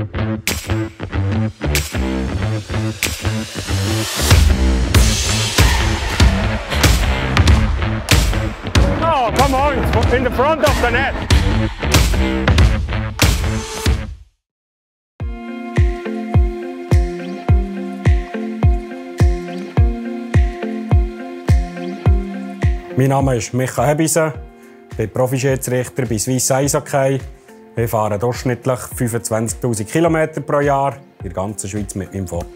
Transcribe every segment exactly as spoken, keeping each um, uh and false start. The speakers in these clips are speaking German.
Oh, come on, in the front of the net. Mein Name ist Micha Hebisen, ich bin Profi-Schiedsrichter bei Swiss Eishockey. Wir fahren durchschnittlich fünfundzwanzigtausend Kilometer pro Jahr in der ganzen Schweiz mit meinem Ford.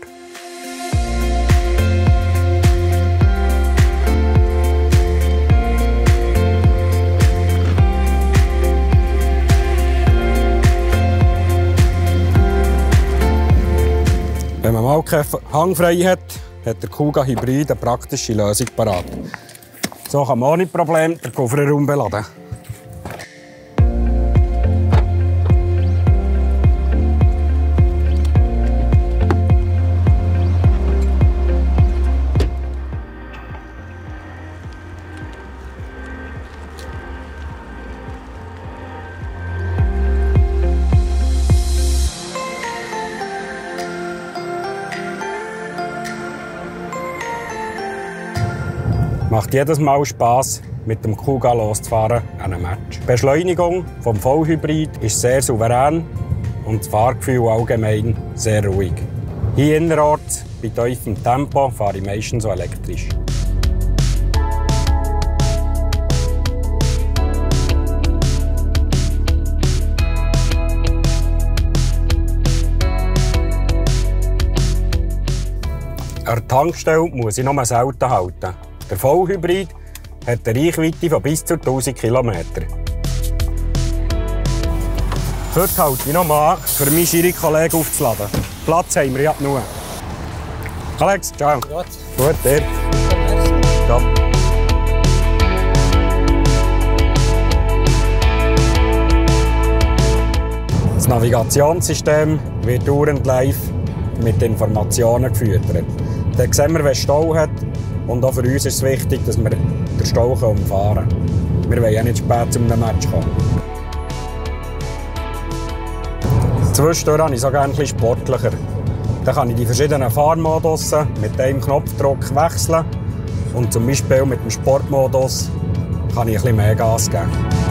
Wenn man mal keine Hangfrei hat, hat der Kuga Hybrid eine praktische Lösung parat. So kann man ohne Problem den Kofferraum beladen. Macht jedes Mal Spass, mit dem Kuga loszufahren an einem Match. Die Beschleunigung vom Vollhybrid ist sehr souverän und das Fahrgefühl allgemein sehr ruhig. Hier innerorts, bei tiefem Tempo, fahre ich meistens so elektrisch. An der Tankstelle muss ich nur selten halten. Der Vollhybrid hat eine Reichweite von bis zu tausend Kilometern. Heute halte ich noch mal an, für meinen Schiri-Kollegen aufzuladen. Platz haben wir ja genug. Alex, ciao. Gut. Gut, dir. Ja. Das Navigationssystem wird dauernd live mit Informationen gefüttert. Dann sehen wir, wer Stau hat. Und auch für uns ist es wichtig, dass wir den Stau umfahren können. Wir wollen ja nicht spät zu einem Match kommen. Zwischendurch habe ich sogar ein bisschen sportlicher. Dann kann ich die verschiedenen Fahrmodus mit einem Knopfdruck wechseln. Und zum Beispiel mit dem Sportmodus kann ich ein bisschen mehr Gas geben.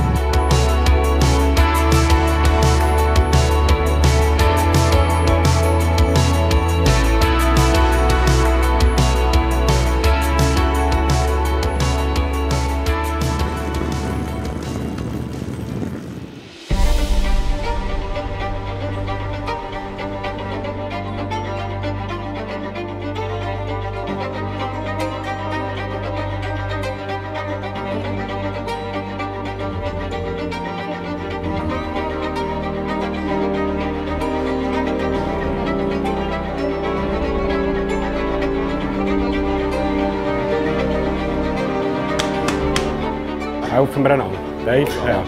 Helfen wir einander. Dave? Ja.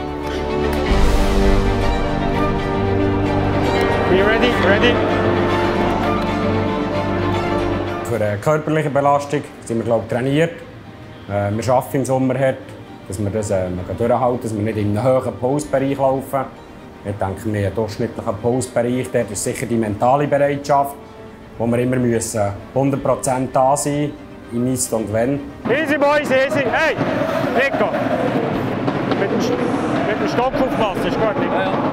Are you ready? Ready? Für eine körperliche Belastung sind wir, glaube ich, trainiert. Äh, wir arbeiten im Sommer hart, dass wir das äh, durchhalten, dass wir nicht in einen hohen Pulsbereich laufen. Ich denke, wir haben einen durchschnittlichen Pulsbereich. Dort ist sicher die mentale Bereitschaft, wo wir immer müssen hundert Prozent da sein müssen, im Ist und Wenn. Easy, Boys, easy. Hey, Nico. Mit dem, mit dem Stock aufpassen, ist gut. Ja, ja.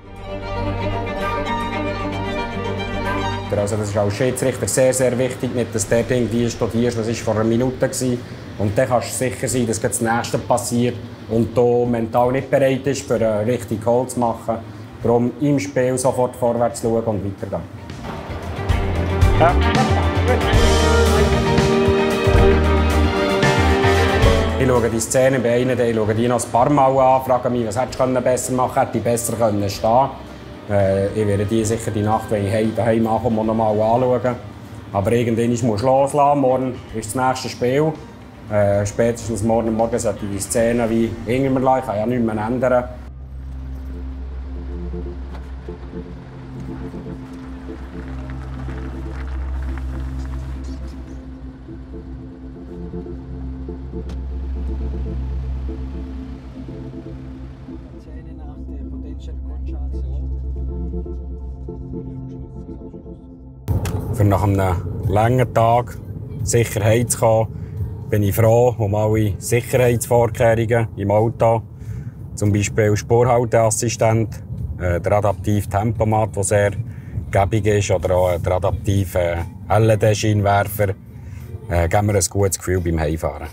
Also das ist als Schiedsrichter sehr, sehr wichtig, nicht, dass der irgendwie studierst, was war vor einer Minute war. Und dann kannst du sicher sein, dass das Nächste passiert und du mental nicht bereit bist, für einen richtigen Goal zu machen. Darum im Spiel sofort vorwärts schauen und weitergehen. Ja. Ich schaue die Szene bei ihnen, ich schaue die noch ein paar Mal an, frage mich, was hättest du besser machen können, hätte ich besser können stehen. Äh, ich werde die sicher die Nacht, wenn ich daheim ankomme, noch mal anschauen. Aber irgendwann muss ich loslassen. Morgen ist das nächste Spiel. Äh, spätestens morgen Morgen sollte ich die Szene wie hinter mir lassen. Ich kann ja nichts mehr ändern. Nach der Potential Contrast. Für nach einem langen Tag Sicherheit zu kommen, bin ich froh um alle Sicherheitsvorkehrungen im Auto. Zum Beispiel Spurhalteassistent, äh, der adaptive Tempomat, der sehr gäbig ist, oder auch der adaptive L E D-Scheinwerfer. Äh, geben mir ein gutes Gefühl beim Heimfahren.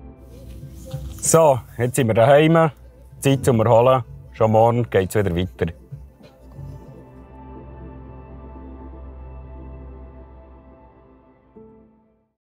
So, jetzt sind wir daheim. Zeit zum Erholen. Schon morgen geht es wieder weiter.